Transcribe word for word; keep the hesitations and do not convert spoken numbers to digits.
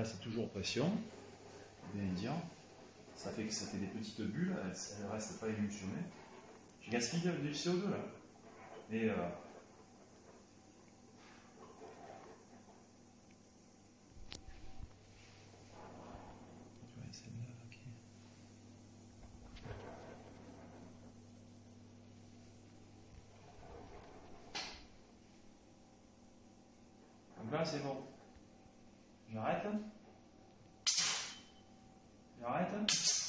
reste toujours pression, bien dire. Ça fait que ça fait des petites bulles, elles ne restent pas émulsionnées. J'ai gaspillé du C O deux là. Et euh, donc là c'est bon. J'arrête. J'arrête.